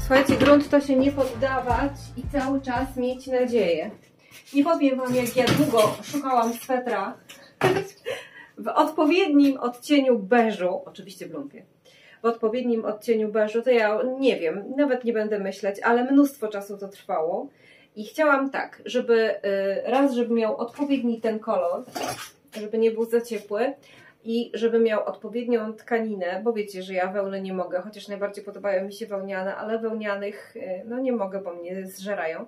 Słuchajcie, grunt to się nie poddawać i cały czas mieć nadzieję. Nie powiem wam, jak ja długo szukałam swetra w odpowiednim odcieniu beżu, oczywiście w lumpie, w odpowiednim odcieniu beżu, to ja nie wiem, nawet nie będę myśleć, ale mnóstwo czasu to trwało i chciałam tak, żeby żeby miał odpowiedni ten kolor, żeby nie był za ciepły i żeby miał odpowiednią tkaninę, bo wiecie, że ja wełny nie mogę, chociaż najbardziej podobają mi się wełniane, ale wełnianych no nie mogę, bo mnie zżerają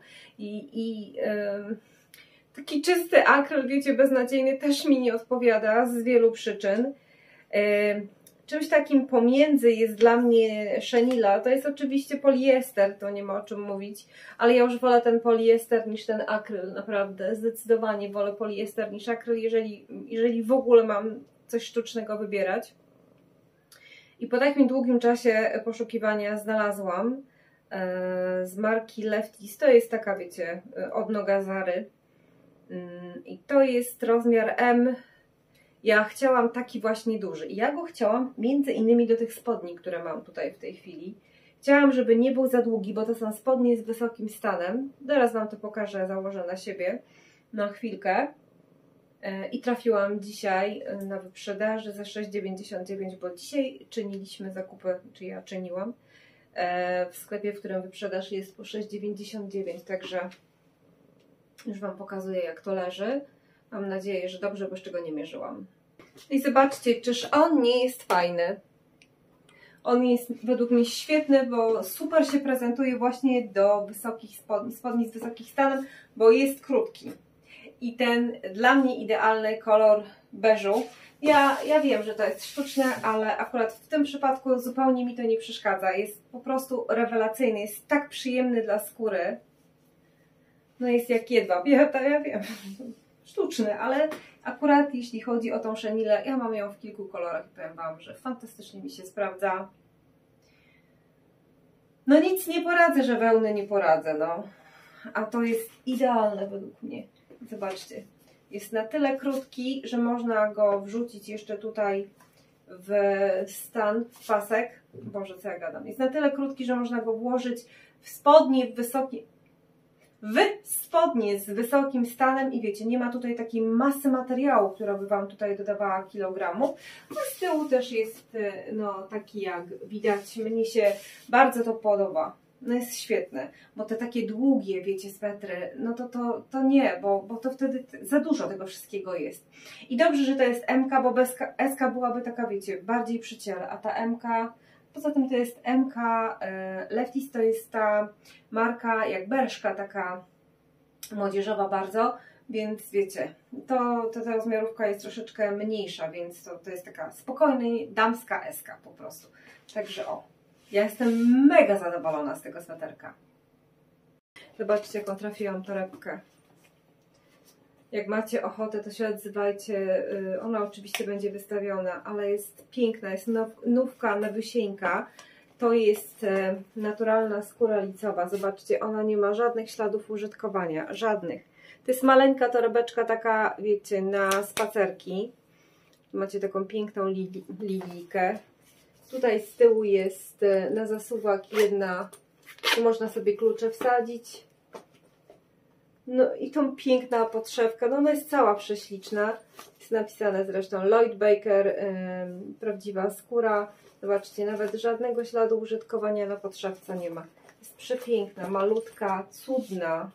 taki czysty akryl, wiecie, beznadziejny też mi nie odpowiada z wielu przyczyn. Czymś takim pomiędzy jest dla mnie chenilla, to jest oczywiście poliester, to nie ma o czym mówić, ale ja już wolę ten poliester niż ten akryl, naprawdę, zdecydowanie wolę poliester niż akryl, jeżeli w ogóle mam coś sztucznego wybierać. I po takim długim czasie poszukiwania znalazłam z marki Lefties, to jest taka, wiecie, odnoga Zary i to jest rozmiar M. Ja chciałam taki właśnie duży i ja go chciałam między innymi do tych spodni, które mam tutaj w tej chwili. Chciałam, żeby nie był za długi, bo to są spodnie z wysokim stanem. Zaraz wam to pokażę, założę na siebie na chwilkę. I trafiłam dzisiaj na wyprzedaży za 6,99, bo dzisiaj czyniliśmy zakupy, czy ja czyniłam, w sklepie, w którym wyprzedaż jest po 6,99, także już wam pokazuję, jak to leży. Mam nadzieję, że dobrze, bo jeszcze go nie mierzyłam. I zobaczcie, czyż on nie jest fajny? On jest według mnie świetny, bo super się prezentuje właśnie do wysokich spodni z wysokim stanem, bo jest krótki. I ten dla mnie idealny kolor beżu. Ja wiem, że to jest sztuczne, ale akurat w tym przypadku zupełnie mi to nie przeszkadza. Jest po prostu rewelacyjny, jest tak przyjemny dla skóry. No jest jak jedwab, ja wiem. Sztuczny, ale akurat jeśli chodzi o tą chenillę, ja mam ją w kilku kolorach i powiem wam, że fantastycznie mi się sprawdza. No nic nie poradzę, że wełny nie poradzę, no. A to jest idealne według mnie. Zobaczcie, jest na tyle krótki, że można go wrzucić jeszcze tutaj w stan, w pasek. Boże, co ja gadam. Jest na tyle krótki, że można go włożyć w spodnie spodnie z wysokim stanem i wiecie, nie ma tutaj takiej masy materiału, która by wam tutaj dodawała kilogramów. A z tyłu też jest no taki, jak widać, mnie się bardzo to podoba. No jest świetne, bo te takie długie, wiecie, swetry, no to nie, bo to wtedy za dużo tego wszystkiego jest. I dobrze, że to jest MK, bo bez SK byłaby taka, wiecie, bardziej przy ciele, a ta MK, poza tym to jest MK, Lefties to jest ta marka jak Bershka, taka młodzieżowa bardzo, więc wiecie, ta rozmiarówka jest troszeczkę mniejsza, więc to jest taka spokojna, damska SK po prostu. Także o. Ja jestem mega zadowolona z tego sweterka. Zobaczcie, jaką trafiłam torebkę. Jak macie ochotę, to się odzywajcie. Ona oczywiście będzie wystawiona, ale jest piękna. Jest nówka, nawysieńka. To jest naturalna skóra licowa. Zobaczcie, ona nie ma żadnych śladów użytkowania. Żadnych. To jest maleńka torebeczka, taka, wiecie, na spacerki. Macie taką piękną lilijkę. Tutaj z tyłu jest na zasuwak jedna, tu można sobie klucze wsadzić. No i tą piękna podszewka, no ona jest cała prześliczna. Jest napisane zresztą Lloyd Baker, prawdziwa skóra. Zobaczcie, nawet żadnego śladu użytkowania na podszewce nie ma. Jest przepiękna, malutka, cudna.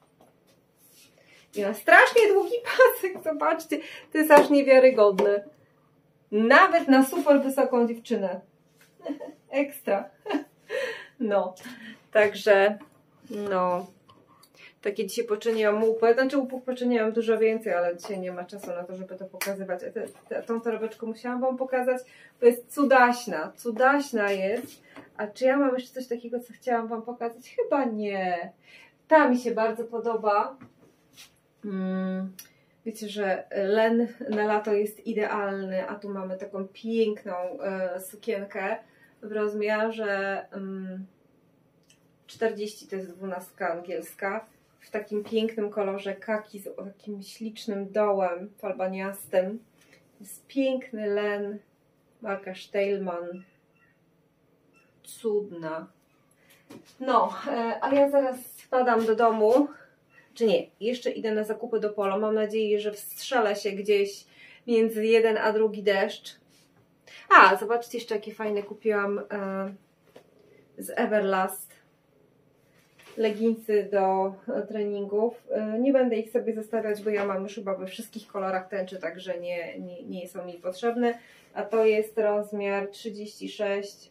I ma strasznie długi pasek, zobaczcie, to jest aż niewiarygodne. Nawet na super wysoką dziewczynę. Ekstra. No, także no, takie dzisiaj poczyniłam łupę. Znaczy łupów poczyniłam dużo więcej, ale dzisiaj nie ma czasu na to, żeby to pokazywać. Tą torebeczkę musiałam wam pokazać, bo jest cudaśna. Cudaśna jest. A czy ja mam jeszcze coś takiego, co chciałam wam pokazać? Chyba nie. Ta mi się bardzo podoba. Wiecie, że len na lato jest idealny, a tu mamy taką piękną sukienkę w rozmiarze 40, to jest 12 angielska, w takim pięknym kolorze kaki z takim ślicznym dołem falbaniastym. Jest piękny len, marka Steilman. Cudna. No, a ja zaraz spadam do domu, czy nie, jeszcze idę na zakupy do Polo. Mam nadzieję, że wstrzelę się gdzieś między jeden a drugi deszcz. A, zobaczcie jeszcze jakie fajne kupiłam z Everlast leginsy do treningów. Nie będę ich sobie zostawiać, bo ja mam już chyba we wszystkich kolorach tęczy, także nie są mi potrzebne. A to jest rozmiar 36.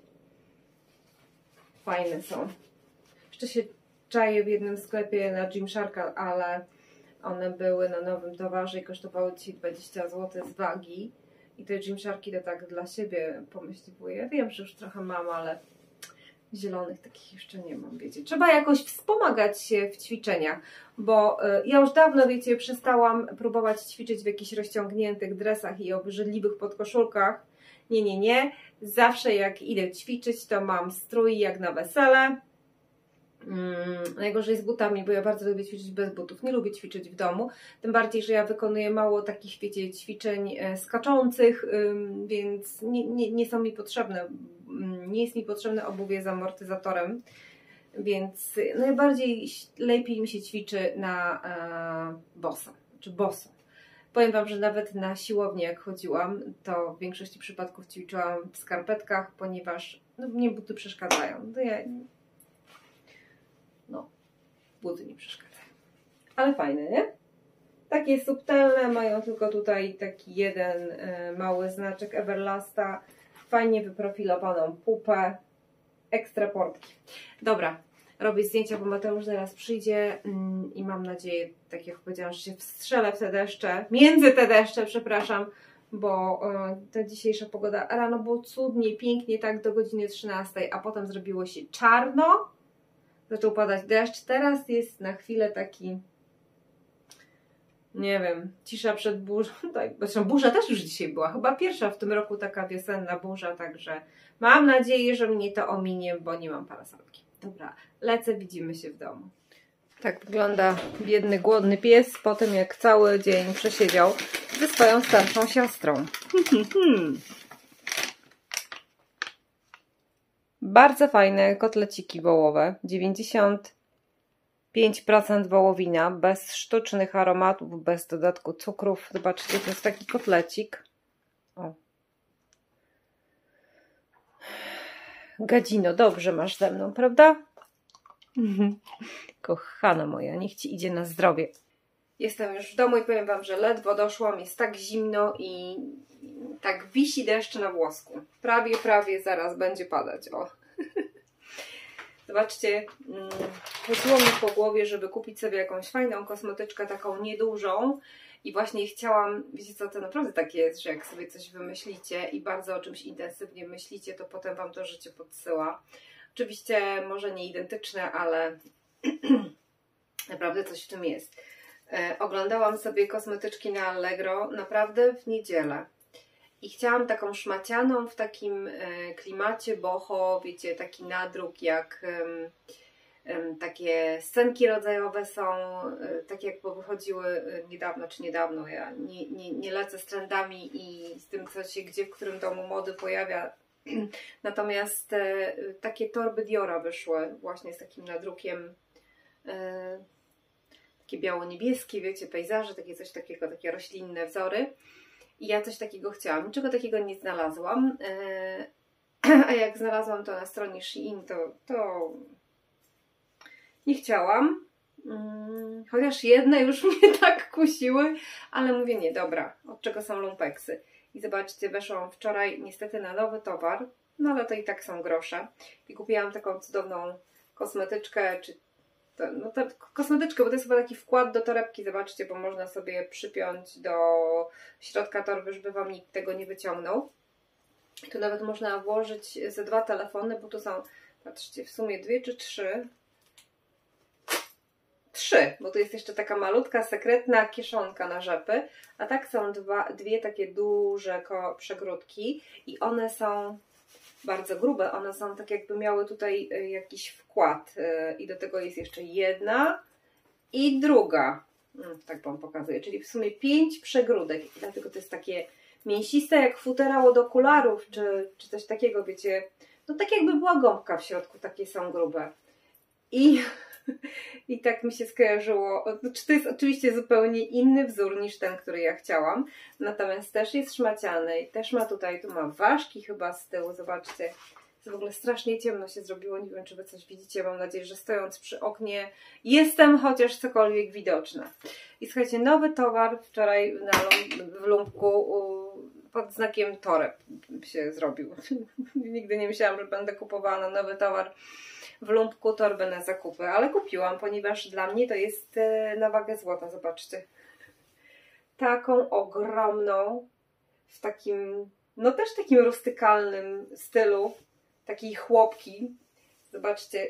Fajne są. Jeszcze się czaję w jednym sklepie na Gymsharka, ale one były na nowym towarze i kosztowały dzisiaj 20 zł z wagi. I te Gymsharki to tak dla siebie pomyśliwuję. Ja wiem, że już trochę mam, ale zielonych takich jeszcze nie mam, wiecie. Trzeba jakoś wspomagać się w ćwiczeniach, bo ja już dawno, wiecie, przestałam próbować ćwiczyć w jakichś rozciągniętych dresach i obrzydliwych podkoszulkach. Nie. Zawsze jak idę ćwiczyć, to mam strój jak na wesele. Najgorzej z butami, bo ja bardzo lubię ćwiczyć bez butów. Nie lubię ćwiczyć w domu, tym bardziej, że ja wykonuję mało takich, wiecie, ćwiczeń skaczących, więc nie są mi potrzebne. Nie jest mi potrzebne obuwie z amortyzatorem, więc lepiej mi się ćwiczy na boso, czy boso. Powiem Wam, że nawet na siłownię jak chodziłam, to w większości przypadków ćwiczyłam w skarpetkach, ponieważ mnie buty przeszkadzają. Buty nie przeszkadzają. Ale fajne, nie? Takie subtelne, mają tylko tutaj taki jeden mały znaczek Everlasta. Fajnie wyprofilowaną pupę. Ekstra portki. Dobra, robię zdjęcia, bo Mateusz zaraz przyjdzie i mam nadzieję, tak jak powiedziałam, że się wstrzelę w te deszcze. Między te deszcze, przepraszam, bo ta dzisiejsza pogoda rano było cudnie, pięknie, tak do godziny 13, a potem zrobiło się czarno. Zaczął padać deszcz. Teraz jest na chwilę taki, nie wiem, cisza przed burzą. Zresztą burza też już dzisiaj była. Chyba pierwsza w tym roku taka wiosenna burza, także mam nadzieję, że mnie to ominie, bo nie mam parasolki. Dobra, lecę, widzimy się w domu. Tak wygląda biedny, głodny pies po tym, jak cały dzień przesiedział ze swoją starszą siostrą. Bardzo fajne kotleciki wołowe, 95% wołowina, bez sztucznych aromatów, bez dodatku cukrów. Zobaczcie, to jest taki kotlecik. O. Gadzino, dobrze masz ze mną, prawda? Kochana moja, niech Ci idzie na zdrowie. Jestem już w domu i powiem Wam, że ledwo doszłam, jest tak zimno i tak wisi deszcz na włosku. Prawie zaraz będzie padać. O. Zobaczcie, chodziło mi po głowie, żeby kupić sobie jakąś fajną kosmetyczkę, taką niedużą i właśnie chciałam, wiecie co, to naprawdę tak jest, że jak sobie coś wymyślicie i bardzo o czymś intensywnie myślicie, to potem Wam to życie podsyła. Oczywiście może nie identyczne, ale naprawdę coś w tym jest. Oglądałam sobie kosmetyczki na Allegro naprawdę w niedzielę. I chciałam taką szmacianą w takim klimacie boho, wiecie, taki nadruk jak takie scenki rodzajowe są, tak jak wychodziły niedawno, ja nie lecę z trendami i z tym, co się gdzie, w którym domu mody pojawia. Natomiast takie torby Diora wyszły właśnie z takim nadrukiem, takie biało-niebieskie, wiecie, pejzaże, coś takiego, takie roślinne wzory. I ja coś takiego chciałam. Niczego takiego nie znalazłam. A jak znalazłam to na stronie Shein, to nie chciałam. Chociaż jedne już mnie tak kusiły, ale mówię nie, dobra, od czego są lumpeksy. I zobaczcie, weszłam wczoraj niestety na nowy towar, no ale to i tak są grosze. I kupiłam taką cudowną kosmetyczkę, kosmetyczkę, bo to jest chyba taki wkład do torebki, zobaczcie, bo można sobie przypiąć do środka torby, żeby Wam nikt tego nie wyciągnął. Tu nawet można włożyć ze 2 telefony, bo tu są, patrzcie, w sumie 2 czy 3. 3, bo tu jest jeszcze taka malutka, sekretna kieszonka na rzepy, a tak są dwie takie duże przegródki i one są bardzo grube, one są tak jakby miały tutaj jakiś wkład i do tego jest jeszcze jedna i druga, tak Wam pokazuję, czyli w sumie 5 przegródek i dlatego to jest takie mięsiste jak futerał od okularów czy coś takiego, wiecie, no tak jakby była gąbka w środku, takie są grube. I tak mi się skojarzyło, znaczy to jest oczywiście zupełnie inny wzór niż ten, który ja chciałam, natomiast też jest szmaciany i też ma tutaj, tu ma ważki chyba z tyłu, zobaczcie, w ogóle strasznie ciemno się zrobiło, nie wiem czy wy coś widzicie, mam nadzieję, że stojąc przy oknie jestem chociaż cokolwiek widoczna. I słuchajcie, nowy towar wczoraj w Lumpku pod znakiem Toreb się zrobił. Nigdy nie myślałam, że będę kupowała nowy towar w Lumpku, torbę na zakupy, ale kupiłam, ponieważ dla mnie to jest na wagę złota, zobaczcie. Taką ogromną, w takim, no też takim rustykalnym stylu, takiej chłopki. Zobaczcie,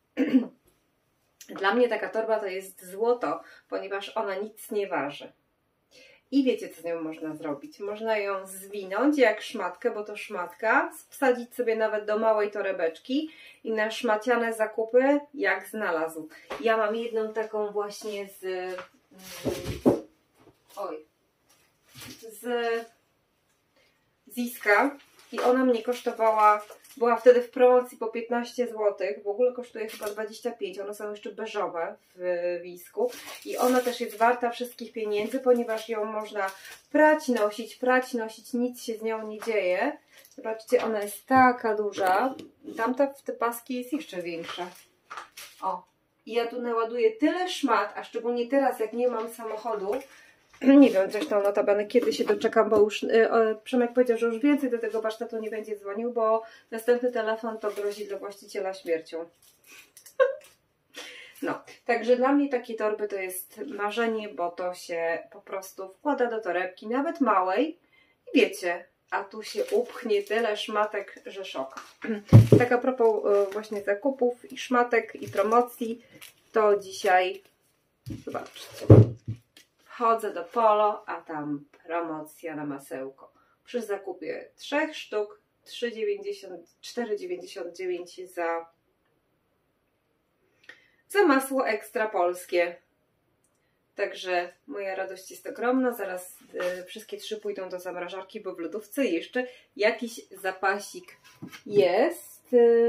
dla mnie taka torba to jest złoto, ponieważ ona nic nie waży. I wiecie, co z nią można zrobić? Można ją zwinąć jak szmatkę, bo to szmatka, wsadzić sobie nawet do małej torebeczki i na szmaciane zakupy jak znalazł. Ja mam jedną taką właśnie z Iska i ona mnie kosztowała, była wtedy w promocji po 15 zł, w ogóle kosztuje chyba 25, one są jeszcze beżowe w Isku i ona też jest warta wszystkich pieniędzy, ponieważ ją można prać, nosić, nic się z nią nie dzieje. Zobaczcie, ona jest taka duża, tamta w te paski jest jeszcze większa. O, i ja tu naładuję tyle szmat, a szczególnie teraz jak nie mam samochodu, nie wiem zresztą notabene kiedy się doczekam, bo już Przemek powiedział, że już więcej do tego warsztatu nie będzie dzwonił, bo następny telefon to grozi dla właściciela śmiercią. No, także dla mnie takie torby to jest marzenie, bo to się po prostu wkłada do torebki, nawet małej i wiecie, a tu się upchnie tyle szmatek, że szok. Tak a propos właśnie zakupów i szmatek i promocji, to dzisiaj, zobaczcie, chodzę do Polo, a tam promocja na masełko. Przy zakupie 3 sztuk 4,99 za masło ekstra polskie. Także moja radość jest ogromna. Zaraz wszystkie 3 pójdą do zamrażarki, bo w lodówce jeszcze jakiś zapasik jest.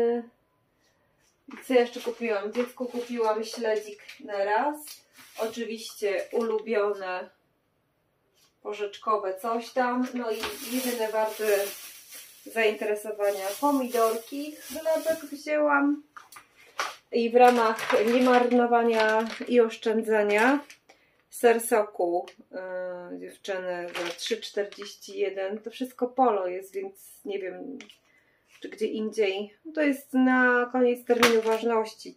Co jeszcze kupiłam? Dziecku kupiłam śledzik na raz. Oczywiście ulubione porzeczkowe coś tam. No i jedyne warte zainteresowania pomidorki. Chlebek wzięłam. I w ramach niemarnowania i oszczędzania ser soku dziewczyny za 3,41. To wszystko Polo jest, więc nie wiem czy gdzie indziej. To jest na koniec terminu ważności.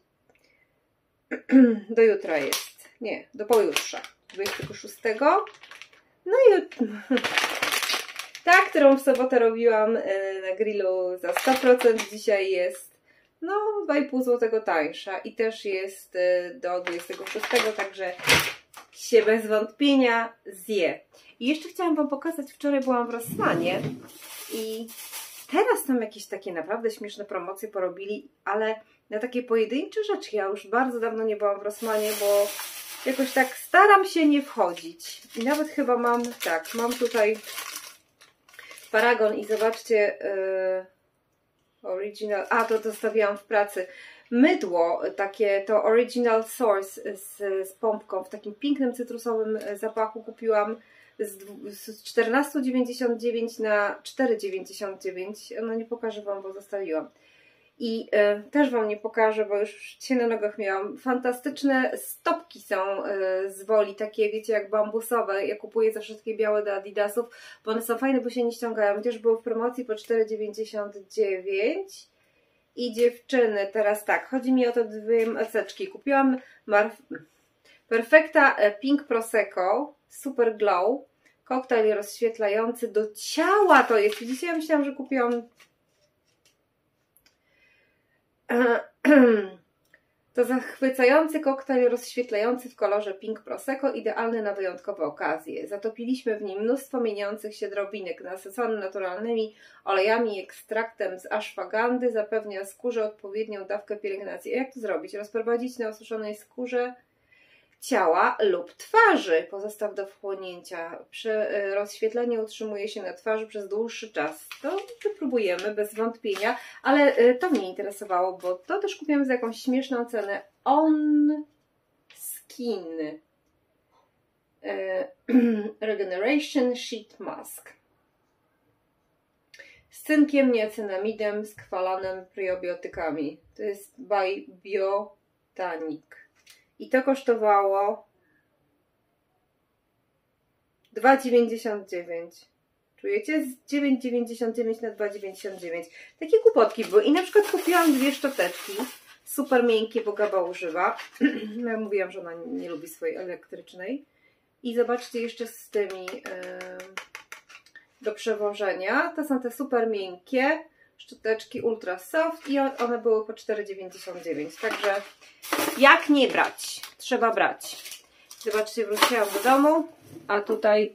Do jutra jest. Nie, do pojutrze. 26. No i ta, którą w sobotę robiłam na grillu za 100%, dzisiaj jest no 2,5 zł tańsza i też jest do 26, także się bez wątpienia zje. I jeszcze chciałam Wam pokazać, wczoraj byłam w Rossmanie i teraz tam jakieś takie naprawdę śmieszne promocje porobili, ale na takie pojedyncze rzeczy. Ja już bardzo dawno nie byłam w Rossmanie, bo jakoś tak staram się nie wchodzić. I nawet chyba mam, tak, mam tutaj paragon i zobaczcie, original, a to zostawiłam w pracy. Mydło takie, to Original Source z pompką w takim pięknym cytrusowym zapachu kupiłam z 14,99 na 4,99. No nie pokażę Wam, bo zostawiłam. I też Wam nie pokażę, bo już się na nogach miałam. Fantastyczne stopki są z Woli, takie wiecie jak bambusowe. Ja kupuję zawsze takie białe do Adidasów, bo one są fajne, bo się nie ściągają. Chociaż były w promocji po 4,99. I dziewczyny, teraz tak, chodzi mi o te dwie maseczki. Kupiłam Perfecta Pink Prosecco Super Glow. Koktajl rozświetlający do ciała to jest. Dzisiaj ja myślałam, że kupiłam to zachwycający koktajl rozświetlający w kolorze Pink Prosecco, idealny na wyjątkowe okazje. Zatopiliśmy w nim mnóstwo mieniących się drobinek, nasycony naturalnymi olejami i ekstraktem z ashwagandy, zapewnia skórze odpowiednią dawkę pielęgnacji. A jak to zrobić? Rozprowadzić na osuszonej skórze ciała lub twarzy. Pozostaw do wchłonięcia. Rozświetlenie utrzymuje się na twarzy przez dłuższy czas. To wypróbujemy bez wątpienia, ale to mnie interesowało, bo to też kupiłam za jakąś śmieszną cenę. On Skin Regeneration Sheet Mask z cynkiem, niacinamidem, skwalanem, prebiotykami. To jest by Biotanic. I to kosztowało 2,99. Czujecie? Z 9,99 na 2,99. Takie głupotki były. I na przykład kupiłam 2 szczoteczki. Super miękkie, bo Gaba używa. Ja mówiłam, że ona nie lubi swojej elektrycznej. I zobaczcie jeszcze z tymi do przewożenia. To są te super miękkie szczoteczki Ultra Soft i one były po 4,99. Także jak nie brać? Trzeba brać. Zobaczcie, wróciłam do domu, a tutaj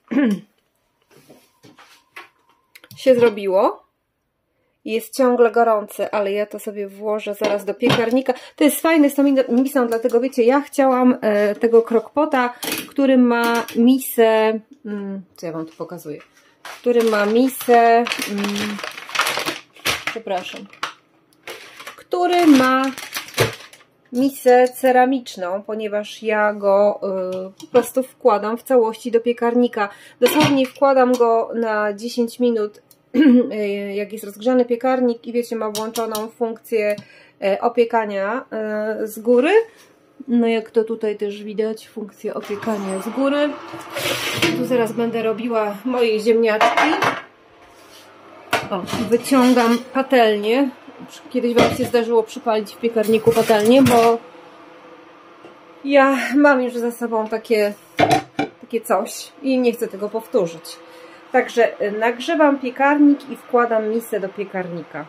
się zrobiło. Jest ciągle gorący, ale ja to sobie włożę zaraz do piekarnika. To jest fajne z tą misą, dlatego wiecie, ja chciałam tego crock-pota, który ma misę, co ja Wam tu pokazuję, który ma misę, przepraszam, który ma misę ceramiczną, ponieważ ja go po prostu wkładam w całości do piekarnika. Dosłownie wkładam go na 10 minut, jak jest rozgrzany piekarnik i wiecie, ma włączoną funkcję opiekania z góry. No jak to tutaj też widać, funkcję opiekania z góry. Tu zaraz będę robiła moje ziemniaczki. O, wyciągam patelnię. Kiedyś Wam się zdarzyło przypalić w piekarniku patelnię, bo ja mam już za sobą takie coś i nie chcę tego powtórzyć. Także nagrzewam piekarnik i wkładam misę do piekarnika.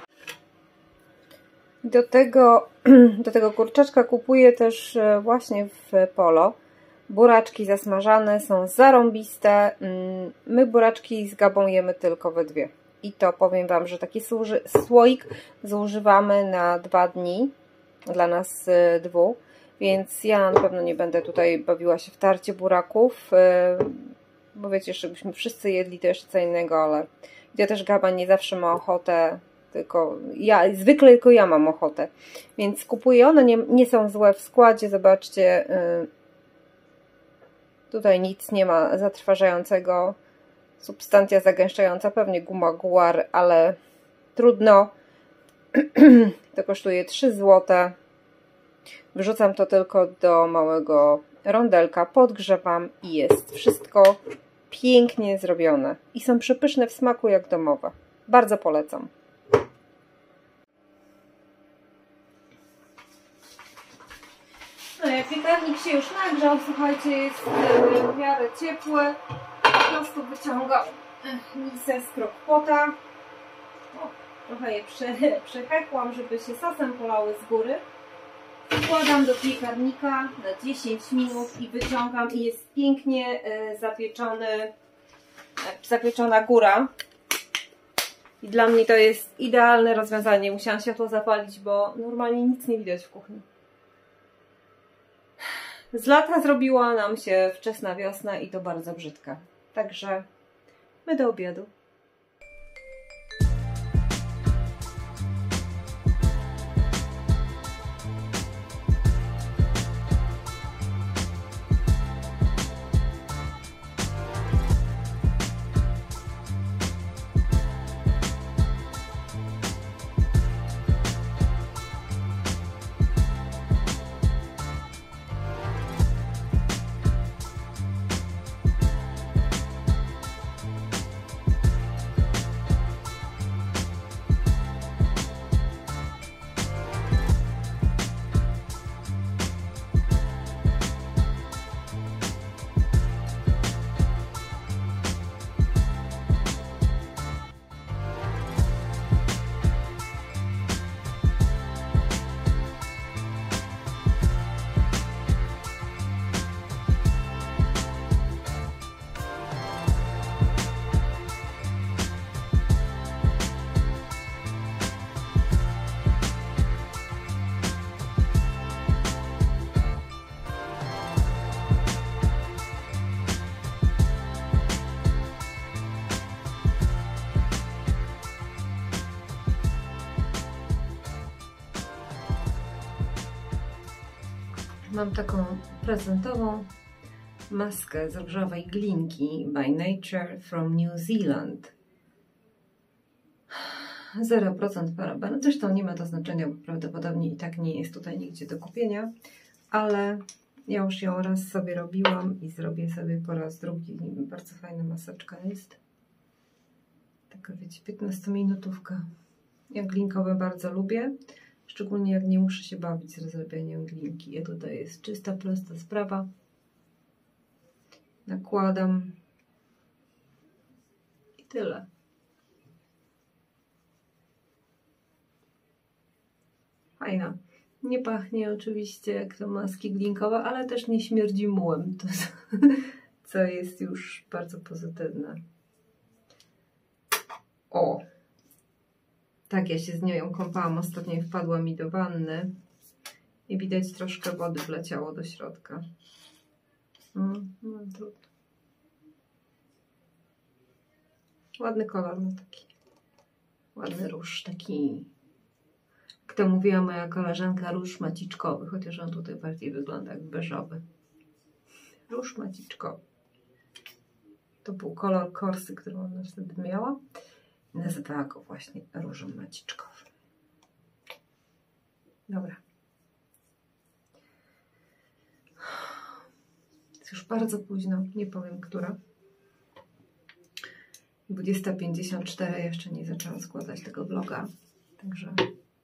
Do tego kurczaczka kupuję też właśnie w Polo. Buraczki zasmażane są zarąbiste. My buraczki z Gabą jemy tylko we dwie. I to powiem Wam, że taki słoik zużywamy na 2 dni. Dla nas 2. Więc ja na pewno nie będę tutaj bawiła się w tarcie buraków. Bo wiecie, żebyśmy wszyscy jedli to jeszcze co innego, ale ja też Gaba nie zawsze ma ochotę, zwykle tylko ja mam ochotę, więc kupuję. One nie są złe w składzie, zobaczcie, tutaj nic nie ma zatrważającego, substancja zagęszczająca, pewnie guma guar, ale trudno, to kosztuje 3 zł, wrzucam to tylko do małego rondelka, podgrzewam i jest wszystko pięknie zrobione. I są przepyszne w smaku jak domowe. Bardzo polecam. No jak piekarnik się już nagrzał, słuchajcie, jest w miarę ciepły. Po prostu wyciągam misę z crock-pota. Trochę je przepekłam, żeby się sosem polały z góry. Wkładam do piekarnika na 10 minut i wyciągam i jest pięknie zapieczona góra. I dla mnie to jest idealne rozwiązanie. Musiałam światło zapalić, bo normalnie nic nie widać w kuchni. Z lata zrobiła nam się wczesna wiosna i to bardzo brzydka. Także my do obiadu. Mam taką prezentową maskę z różowej glinki by Nature from New Zealand. 0% paraben. Zresztą nie ma to znaczenia, bo prawdopodobnie i tak nie jest tutaj nigdzie do kupienia, ale ja już ją raz sobie robiłam i zrobię sobie po raz drugi. Bardzo fajna maseczka jest. Taka, wiecie, 15-minutówka. Ja glinkowe bardzo lubię, szczególnie jak nie muszę się bawić z rozrabianiem glinki. Ja tutaj jest czysta, prosta sprawa. Nakładam i tyle. Fajna. Nie pachnie oczywiście jak to maski glinkowe, ale też nie śmierdzi mułem, to, co jest już bardzo pozytywne. O! Tak, ja się z nią kąpałam ostatnio i wpadła mi do wanny i widać troszkę wody wleciało do środka. No trudno. Ładny kolor, no taki ładny róż, taki, jak to mówiła moja koleżanka, róż maciczkowy, chociaż on tutaj bardziej wygląda jak beżowy. Róż maciczkowy. To był kolor korsy, którą ona wtedy miała. Nazywała go właśnie różem maciczkowym. Dobra. Jest już bardzo późno, nie powiem która. 20:54, jeszcze nie zaczęłam składać tego vloga, także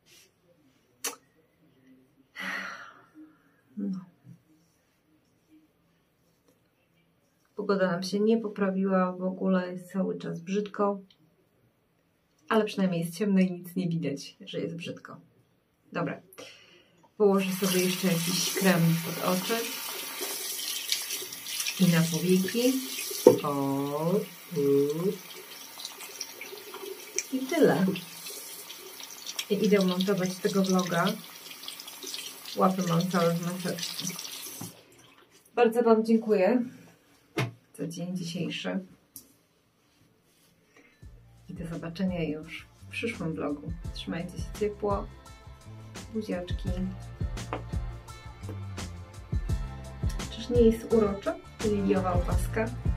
no. Pogoda nam się nie poprawiła, w ogóle jest cały czas brzydko, ale przynajmniej jest ciemno i nic nie widać, że jest brzydko. Dobra, położę sobie jeszcze jakiś krem pod oczy i na powieki. I tyle. I idę montować tego vloga. Łapy mam całe w maseczce. Bardzo Wam dziękuję za dzień dzisiejszy. I do zobaczenia już w przyszłym vlogu. Trzymajcie się ciepło. Buziaczki. Czyż nie jest uroczo? Liliowa opaska.